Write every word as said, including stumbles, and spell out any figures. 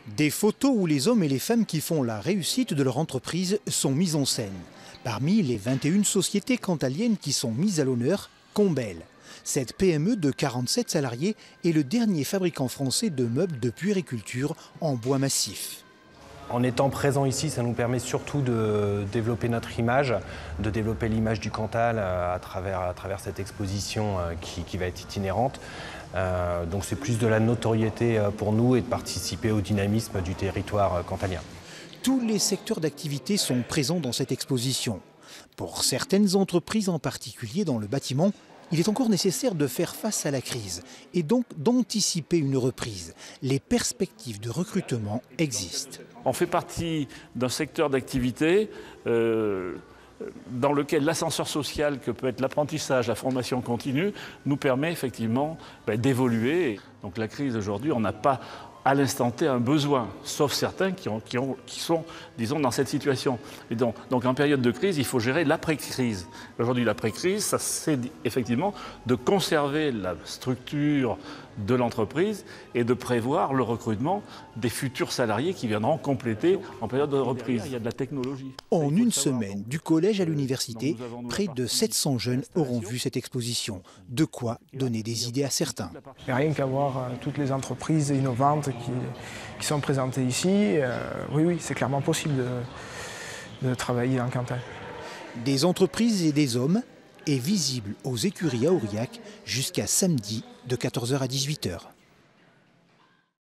Des photos où les hommes et les femmes qui font la réussite de leur entreprise sont mis en scène. Parmi les vingt et une sociétés cantaliennes qui sont mises à l'honneur, Combel. Cette P M E de quarante-sept salariés est le dernier fabricant français de meubles de puériculture en bois massif. En étant présent ici, ça nous permet surtout de développer notre image, de développer l'image du Cantal à travers, à travers cette exposition qui, qui va être itinérante. Euh, donc c'est plus de la notoriété pour nous et de participer au dynamisme du territoire cantalien. Tous les secteurs d'activité sont présents dans cette exposition. Pour certaines entreprises, en particulier dans le bâtiment, il est encore nécessaire de faire face à la crise et donc d'anticiper une reprise. Les perspectives de recrutement existent. On fait partie d'un secteur d'activité euh, dans lequel l'ascenseur social que peut être l'apprentissage, la formation continue, nous permet effectivement ben, d'évoluer. Donc la crise aujourd'hui, on n'a pas à l'instant T un besoin, sauf certains qui, ont, qui, ont, qui sont, disons, dans cette situation. Et donc, donc en période de crise, il faut gérer l'après-crise. Aujourd'hui, l'après-crise, ça c'est effectivement de conserver la structure de l'entreprise et de prévoir le recrutement des futurs salariés qui viendront compléter en période de reprise. Il y a de la technologie. En une semaine, du collège à l'université, près de sept cents jeunes auront vu cette exposition. De quoi donner des idées à certains. Et rien qu'à voir euh, toutes les entreprises innovantes qui, qui sont présentées ici, euh, oui, oui, c'est clairement possible de, de travailler en Cantal. Des entreprises et des hommes est visible aux écuries à Aurillac jusqu'à samedi de quatorze heures à dix-huit heures.